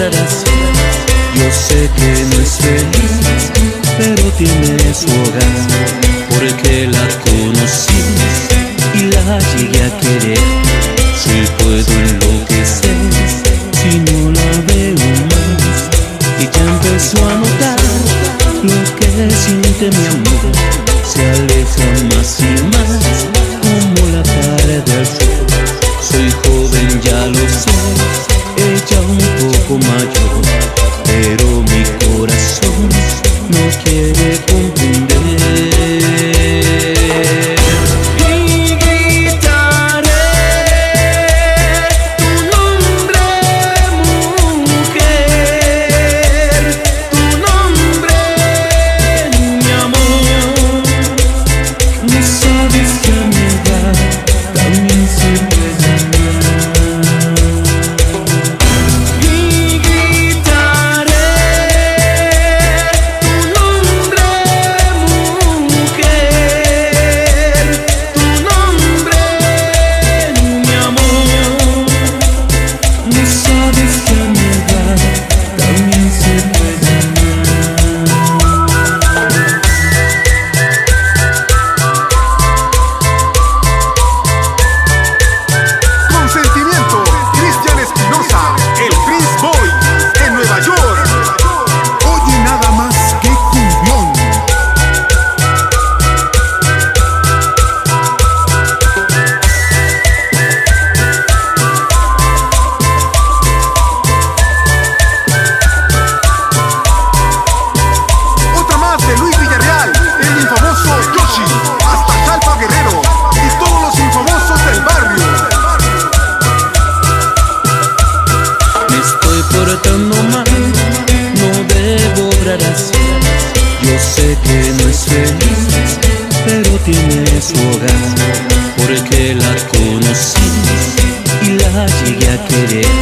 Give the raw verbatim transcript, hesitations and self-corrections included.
obrarás. Yo sé que no es feliz, pero tiene su hogar, porque la conocí y la llegué a querer. Si puedo enloquecer, si no la veo más, y ya empezó a notar lo que siente mi amor. Se aleja más y más, como la pared del sol. Soy joven, ya lo sé, ella un poco mayor, pero mi corazón no quiere comprender. Y gritaré tu nombre, mujer, tu nombre, mi amor. No sabes que a mi edad también se puede amar. Y gritaré tu nombre, mujer, tu nombre, mi amor. No sabes que a mi edad también se puede amar. Consentimiento, Cristian Espinosa, el Prince Boy, en Nueva York. Oye nada más que cumbión. Otra más de Luis Villarreal, el infamoso Yoshi, hasta Jalpa Guerrero y todos los infamosos del barrio. Me estoy portando mal, no debo obrar así. Yo sé que no es feliz, pero tiene su hogar, porque la conocí y la llegué a querer.